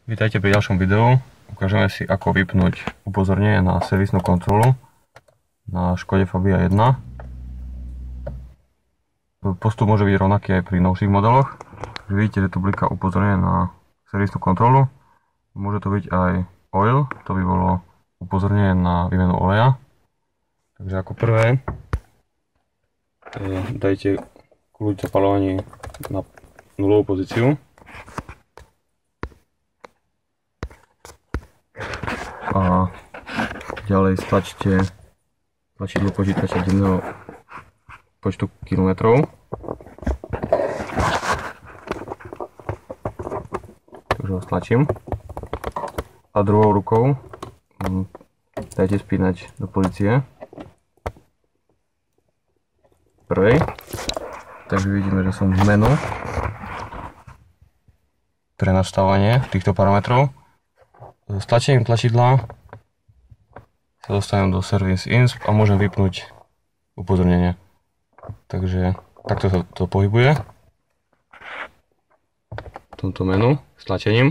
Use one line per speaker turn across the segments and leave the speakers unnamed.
Vítajte pri ďalšom videu. Ukážeme si, ako vypnúť upozornenie na servisnú kontrolu na Škode Fabia 1. Postup môže byť rovnaký aj pri novších modeloch. Vidíte, že tu bliká upozornenie na servisnú kontrolu. Môže to byť aj oil, to by bolo upozornenie na výmenu oleja. Takže ako prvé dajte kľúč zapaľovaní na nulovú pozíciu. A ďalej stlačte tlačidlo počítača denného počtu kilometrov. Takže ho stlačím. A druhou rukou dajte spínať do pozície prvej. Takže vidíme, že som v menu pre nastavenie týchto parametrov. Stlačením tlačidla sa dostanem do Service Insp a môžem vypnúť upozornenie. Takže takto sa to pohybuje v tomto menu s tlačením.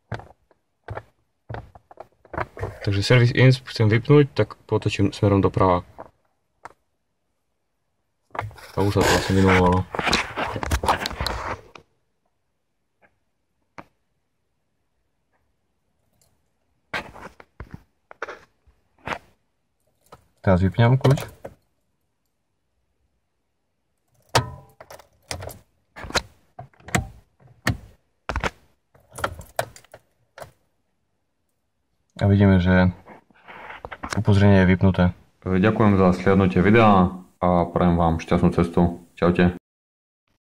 Takže Service Insp chcem vypnúť, tak potočím smerom doprava. A už sa to vlastne vynovovalo. Teraz vypnem kľúč. A vidíme, že upozornenie je vypnuté.
Ďakujem za slednutie videa a prajem vám šťastnú cestu. Čaute.